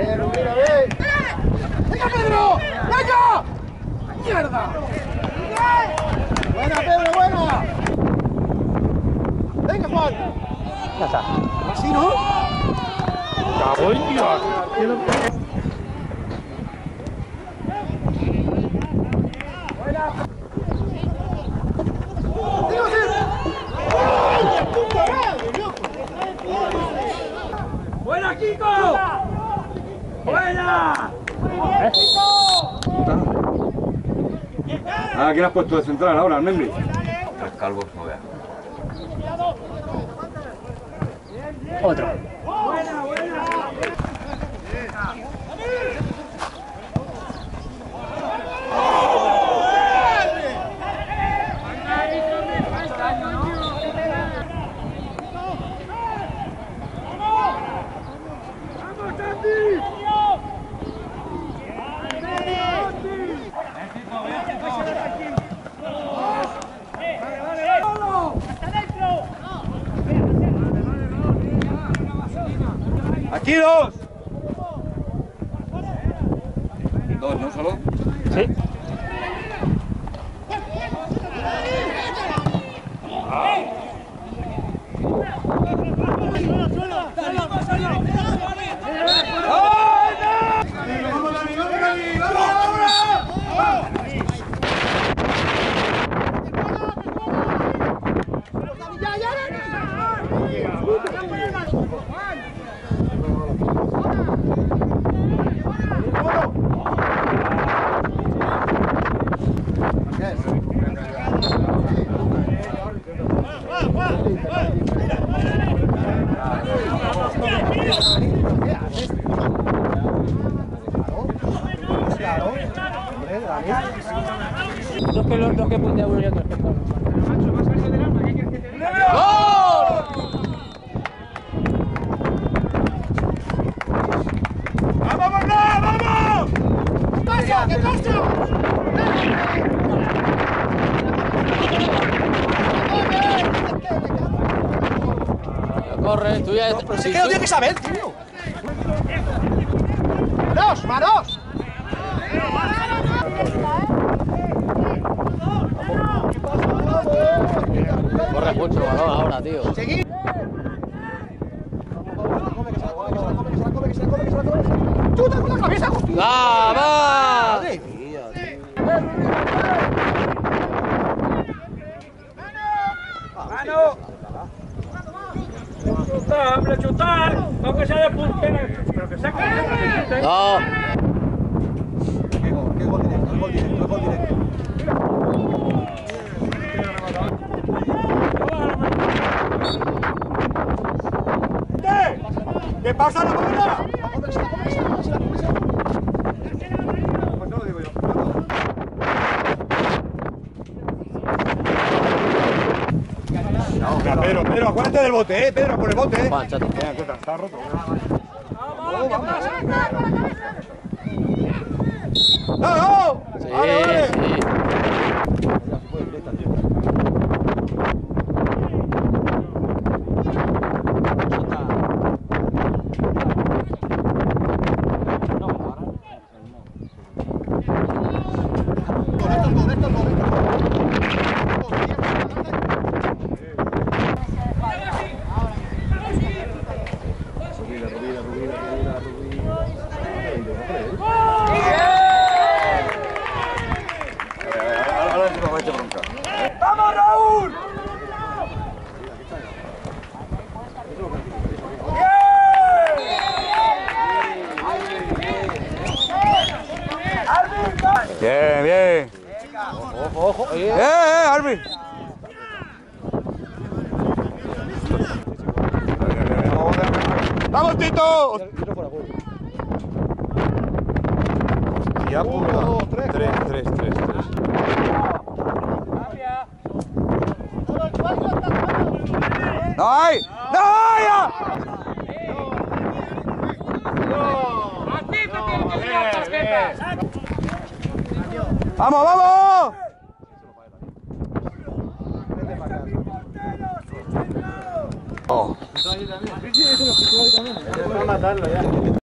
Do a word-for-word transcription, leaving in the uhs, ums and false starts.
¡Venga, Pedro! ¡Venga! ¡Mierda! ¡Buena, Pedro, buena! ¡Venga, Juan! Ya está. ¿Así, no? ¡Cago en Dios! ¡Buena, Kiko! ¡Buena! ¿Eh? Ah, ¿quién has puesto de central ahora, el Membri? Tres calvos, no veas. Otro. ¡Buena, buena! ¡Aquí dos! ¿Dos, no solo? Sí. Dos que los dos que puntea uno y otro. ¡Vamos, vamos! ¿Qué pasa? ¿Qué pasa? Corre, tú ya... No, pero sí que lo tiene que saber, tío. ¡Manos, manos! Corre mucho el balón ahora, tío. Seguid. ¡Chuta con la cabeza, hostia! ¡Va, Madre mía, tío. ¡Mano! ¡Chutar, hombre, chutar! Aunque sea de puntera. Pero que saque. no! Qué gol, qué gol directo, el gol directo, el gol directo. ¿Qué pasa, la bola? Pues no lo digo yo. No, Pedro, Pedro, acuérdate del bote, eh, Pedro, por el bote, eh. Juan, chato. Venga, ¿qué tal? Está roto. ¡Vamos, que pasa! ¡No, no! Sí, Vale, vale. sí. Ahora sí me va a echar bronca. ¡Vamos, Raúl! Bien, bien. Ojo, ojo. ¡Eh, eh, Arby! ¡Vamos, Tito! Hostia puta. Tres, tres, tres, tres. ¡No hay! ¡No hay! ¡Vamos, vamos! Oh.